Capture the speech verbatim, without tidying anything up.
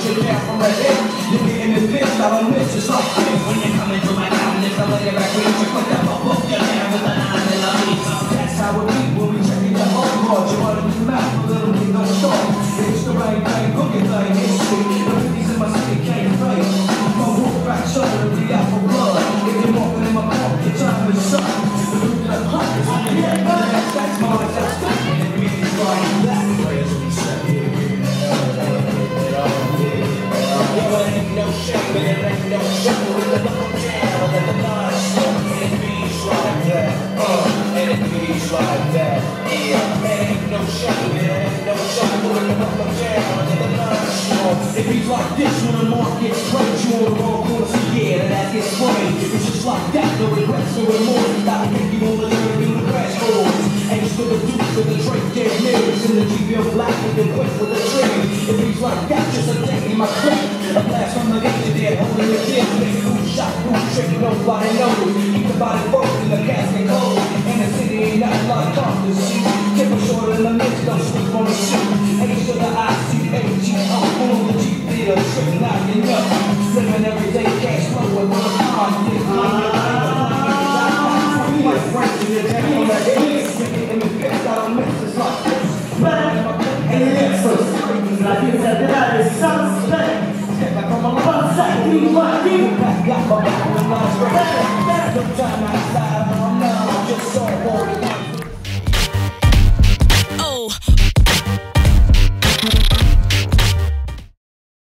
you down from the hip. You're getting the bitch, I don't miss just like this. When you come into my cabinet, I lay it back with you. Put that pop up your hand with a nine millimeter. That's how it be when we check it out hard. You wanna do math, a little bit don't start. It's the right thing, cooking thing, it's sweet. The fifties in my city can't play. My wolf back shoulder, the apple blood. If you're walking in my park, your time is up. The loot that hunt is on the head. That's that's mine, that's good. And me, it's like that. Players will be set here. Yo, it ain't no shame, but it ain't no shame. With the knuckle down, let the line slow. And it beats like that. Uh, and it beats like that. Yeah, it ain't no shame, it ain't no shame. With the knuckle down, let the line slow. It beats like this when the market plays you on the wrong course. So yeah, that gets funny. It's just like that, no regrets, no remorse. Without thinking over the living the crash course. Ain't still the dukes of the Drake dead lyrics. In the G B O black with the quick with the trigger. It beats like that, just a thing in my clip. A blast from the gauge there, holding the gym. Make who shot, who trick, nobody knows. Keep the body focused in the casket cold. And the city ain't nothing like Compton, see. Keep it short in the mix, don't sleep on the shoot. H to the I C A G O, on the G theater, trick knocking up. Living everyday cash flow with one time. Get money, we might break to the jack on the head. In the pits, I don't miss this like this. And it's so strange, like it's a that is suspect. One second, one thing. Got my back on the line, no time outside.